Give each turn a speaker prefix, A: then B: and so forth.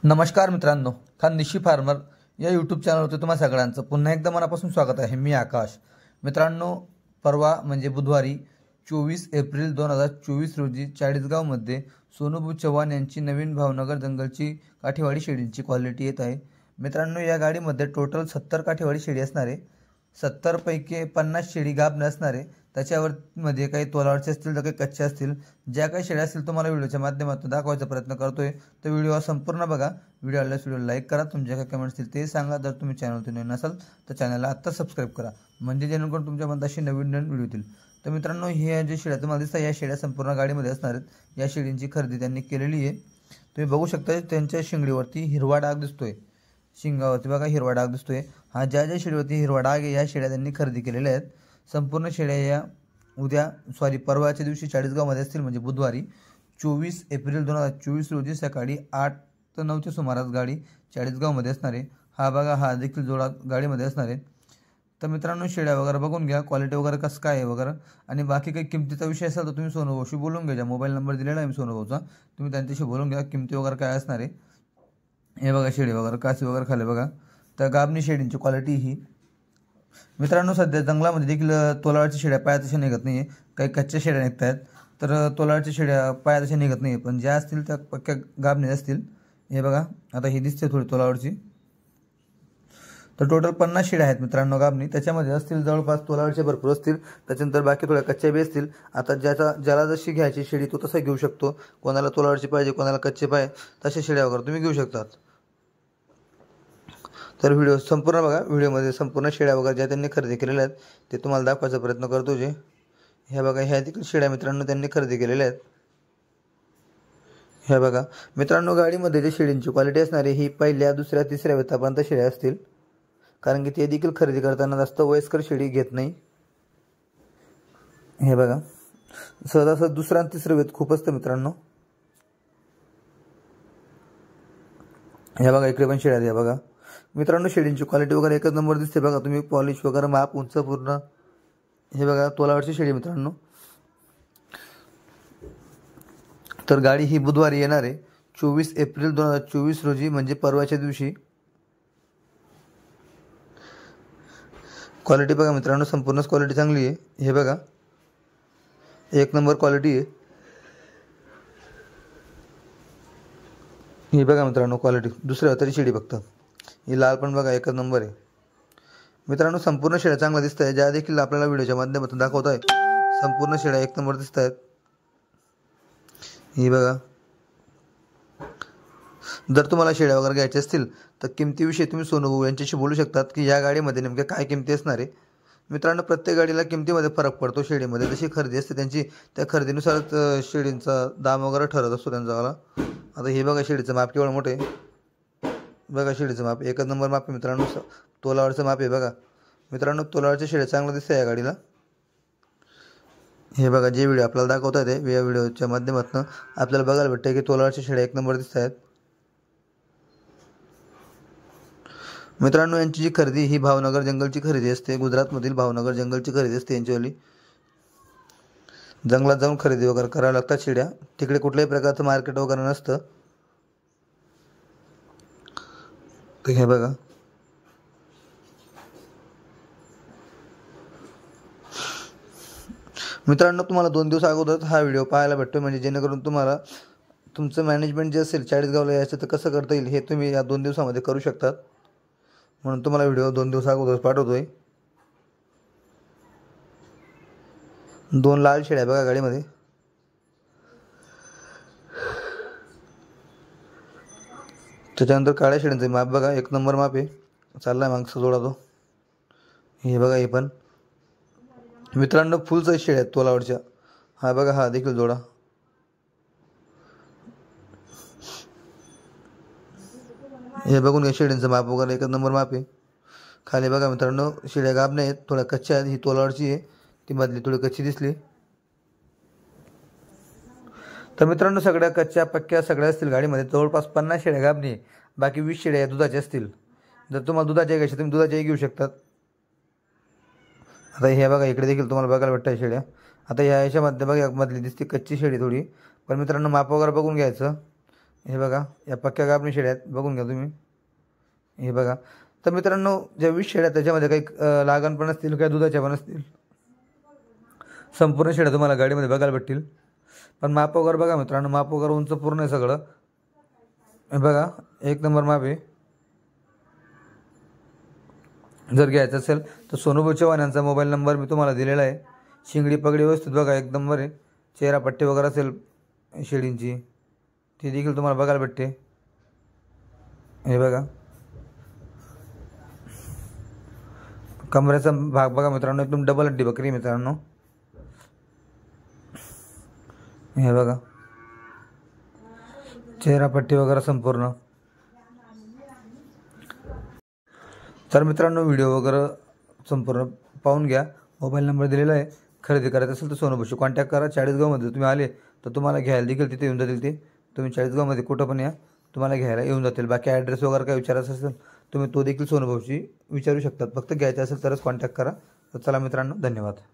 A: नमस्कार मित्रांनो, खानदेशी फार्मर या यूट्यूब चॅनलवरती तुम्हा सगळ्यांचं पुन्हा एकदा मनापासून स्वागत आहे। मी आकाश। मित्रांनो, परवा म्हणजे बुधवारी 24 एप्रिल 2024 रोजी चाळीसगावमध्ये सोनूभाऊ चव्हाण यांची नवीन भावनगर जंगलची काठीवाडी शेळींची क्वालिटी येत आहे। मित्रांनो, या गाडीमध्ये टोटल 70 काठीवाडी शेळी असणार आहे। 70 पैकी 50 शेळी गाभण असणार आहे। त्याच्यावर मध्ये काही तोलावरचे असतील तर काही कच्चे असतील। ज्या काही शेळ्या असतील तुम्हाला व्हिडिओच्या माध्यमातून दाखवायचा प्रयत्न करतोय, तर व्हिडिओ संपूर्ण बघा। व्हिडिओ आवडल्यास व्हिडिओ लाईक करा, तुमच्या काय कमेंट्स असतील ते सांगा। जर तुम्ही चॅनलवरती नवीन असाल तर चॅनलला आत्ता सबस्क्राईब करा, म्हणजे जेणेकरून तुमच्यापर्यंत अशी नवीन व्हिडिओ येतील। तर मित्रांनो, हे जे शेळ्या तुम्हाला दिसतात, या शेळ्या संपूर्ण गाडीमध्ये असणार आहेत। या शेळींची खरेदी त्यांनी केलेली आहे। तुम्ही बघू शकता त्यांच्या शिंगडीवरती हिरवा डाग दिसतोय, शिंगावरती बघा हिरवा डाग दिसतोय। हा ज्या शेळीवरती हिरवा डाग आहे या शेळ्या त्यांनी खरेदी केलेल्या आहेत। संपूर्ण शेळ्या या परवाच्या दिवशी चाळीसगावमध्ये असतील, म्हणजे बुधवारी 24 एप्रिल 2024 रोजी सकाळी 8 ते 9 च्या सुमारास गाडी चाळीसगावमध्ये असणार आहे। हा बघा, हा देखील जोडा गाडीमध्ये असणार आहे। तर मित्रांनो, शेळ्या वगैरे बघून घ्या, क्वालिटी वगैरे कसं काय आहे वगैरे, आणि बाकी काही किमतीचा विषय असेल तर तुम्ही सोनूभाऊशी बोलून घ्या। मोबाईल नंबर दिलेला आहे मी सोनूभाऊचा, तुम्ही त्यांच्याशी बोलून घ्या, किमती वगैरे काय असणार आहे। हे बघा शेळी वगैरे कासी वगैरे खाले बघा। तर गाभणी शेळींची क्वालिटी ही मित्रांनो, सध्या जंगलामध्ये देखील तोलाळच्या शेळ्या पाया तशा निघत नाही आहे। काही कच्च्या शेळ्या निघत आहेत, तर तोलाळच्या शेळ्या पाया तशा निघत नाही, पण ज्या असतील त्या पक्क्या गाभणी असतील। हे बघा, आता ही दिसते थोडी तोलावरची। तर टोटल 50 शेळ्या आहेत मित्रांनो गाभणी। त्याच्यामध्ये असतील जवळपास तोलावरचे भरपूर असतील, त्याच्यानंतर बाकी थोड्या कच्च्या बी असतील। आता ज्याला जशी घ्यायची शेळी तो तसा घेऊ शकतो। कोणाला तोलावरची पाहिजे, कोणाला कच्चे पाहिजे, तशा शेळ्या वगैरे तुम्ही घेऊ शकतात। तर व्हिडिओ संपूर्ण बघा। व्हिडिओमध्ये संपूर्ण शेळ्या वगैरे ज्या त्यांनी खरेदी केलेल्या आहेत ते तुम्हाला दाखवायचा प्रयत्न करतो। हे बघा, ह्या देखील शेळ्या मित्रांनो त्यांनी खरेदी केलेल्या आहेत। हे बघा मित्रांनो, गाडीमध्ये जे शेळींची क्वालिटी असणार आहे ही पहिल्या, दुसऱ्या, तिसऱ्या वेतापर्यंत शेळ्या असतील, कारण की ते देखील खरेदी करताना जास्त वयस्कर शेळी घेत नाही। हे बघा, सहजासहज दुसरा आणि तिसरं वेत खूप असतं मित्रांनो। हे बघा, इकडे पण शेळ्या आहेत। बघा मित्रांनो, शेळींची क्वालिटी वगैरे एकच नंबर दिसते बघा। तुम्ही पॉलिश वगैरे, माप, उंच पूर्ण। हे बघा तोलावरची शेळी मित्रांनो। तर गाडी ही बुधवारी येणार आहे 24 एप्रिल 2024 रोजी, म्हणजे परवाच्या दिवशी। क्वालिटी बघा मित्रांनो, संपूर्णच क्वालिटी चांगली आहे। हे बघा, एक नंबर क्वालिटी आहे। ही बघा मित्रांनो क्वालिटी, दुसऱ्या हाताची शेळी फक्त। ही लाल पण बघा एकच नंबर आहे मित्रांनो। संपूर्ण शेळ्या चांगल्या दिसत आहेत, ज्या देखील आपल्याला व्हिडिओच्या माध्यमातून दाखवत आहे। संपूर्ण शेळ्या एक नंबर दिसत आहेत। ही बघा, जर तुम्हाला शेळ्या वगैरे घ्यायच्या असतील तर किमतीविषयी तुम्ही सोनूभाऊ यांच्याशी बोलू शकतात की या गाडीमध्ये नेमक्या काय किमती असणार आहे। मित्रांनो, प्रत्येक गाडीला किमतीमध्ये फरक पडतो। शेळीमध्ये जशी खरेदी असते त्यांची, त्या खरेदीनुसारच शेळींचा दाम वगैरे ठरत असतो त्यांचावाला। आता हे बघा, शेळीचं माप केवढं मोठं आहे बघा। शेळीचं माप एकच नंबर माप आहे मित्रांनो, तोलावरचं माप आहे बघा मित्रांनो। तोलावरच्या शेळ्या चांगलं दिसतं या गाडीला। हे बघा, जे व्हिडिओ आपल्याला दाखवत आहेत या व्हिडिओच्या माध्यमातून आपल्याला बघायला भेटतं की तोलावरच्या शेळ्या एक नंबर दिसत आहेत मित्रांनो। यांची जी खरेदी ही भावनगर जंगलची खरेदी असते, गुजरातमधील भावनगर जंगलची खरेदी असते यांचीवाली। जंगलात जाऊन खरेदी वगैरे करावं लागतात शेळ्या, तिकडे कुठल्याही प्रकारचं मार्केट वगैरे नसतं। तर हे बघा, मित्रांनो तुम्हाला 2 दिवस अगोदर हा व्हिडिओ पाहायला भेटतो, म्हणजे जेणेकरून तुम्हाला तुमचं मॅनेजमेंट जे असेल चाळीसगावला यायचं तर कसं करता येईल हे तुम्ही या 2 दिवसामध्ये करू शकतात। म्हणून तुम्हाला व्हिडिओ 2 दिवस अगोदर पाठवतोय। 2 लाल शेळ्या बघा गाडीमध्ये। त्याच्यानंतर काळ्या शेळ्यांचं माप बघा, एक नंबर माप आहे। चाललाय मागचा जोडा तो। हे बघा, हे पण मित्रांनो फुल साईज शेळ्या आहेत तोलावरच्या। हा बघा, हा देखील जोडा। हे बघून या शेळींचं माप वगैरे एकच नंबर माप आहे। खाली बघा मित्रांनो, शेळ्या गाभण्या आहेत, थोड्या कच्च्या आहेत। ही तोलावरची आहे, ती मधली थोडी कच्ची दिसली। तर मित्रांनो, सगळ्या कच्च्या पक्क्या सगळ्या असतील गाडीमध्ये। जवळपास 50 शेळ्या गाभणी आहे, बाकी 20 शेळ्या दुधाच्या असतील। जर तुम्हाला दुधाच्या घ्यायच्या तुम्ही दुधाच्याही घेऊ शकतात। आता हे बघा, इकडे देखील तुम्हाला बघायला भेटतं शेळ्या। आता ह्याच्यामध्ये बघा मधली दिसते कच्ची शेळी थोडी, पण मित्रांनो माप वगैरे बघून घ्यायचं, हे बघा या पक्क्या गाभणी शेळ्या आहेत, बघून घ्या तुम्ही. हे बघा. तर मित्रांनो ज्या 20 शेळ्या त्याच्यामध्ये काही लागण पण असतील, काही दुधाच्या पण असतील. संपूर्ण शेळ्या तुम्हाला गाडीमध्ये बघायला भेटतील. पण माप वगैरे बघा मित्रांनो, माप वगैरे उंच पूर्ण आहे सगळं. हे बघा एक नंबर माप आहे. जर घ्यायचं असेल तर सोनूभाऊ चव्हाण यांचा मोबाईल नंबर मी तुम्हाला दिलेला आहे. शिंगडी पगडी व्यवस्थित बघा एकदम बरे. चेहरा पट्टी वगैरे असेल शेळींची ती देखील तुम्हाला बघायला भेटते. हे बघा कमरेचा भाग बघा मित्रांनो, एकदम डबल हड्डी बकरी मित्रांनो. हे बघा चेहरा पट्टी वगैरे संपूर्ण. तर मित्रांनो व्हिडिओ वगैरे संपूर्ण पाहून घ्या. मोबाईल नंबर दिलेला आहे. खरेदी करायचं असेल तर सोनूभाऊशी कॉन्टॅक्ट करा. चाळीसगावमध्ये तुम्ही आले तर तुम्हाला घ्यायला देखील तिथे येऊन जातील. ते तुम्ही चाळीसगावमध्ये कुठं पण या, तुम्हाला घ्यायला येऊन जातील. बाकी ॲड्रेस वगैरे काय विचारायचं असेल तुम्ही तो देखील सोनूभाऊशी विचारू शकतात. फक्त घ्यायचं असेल तरच कॉन्टॅक्ट करा. तर चला मित्रांनो, धन्यवाद.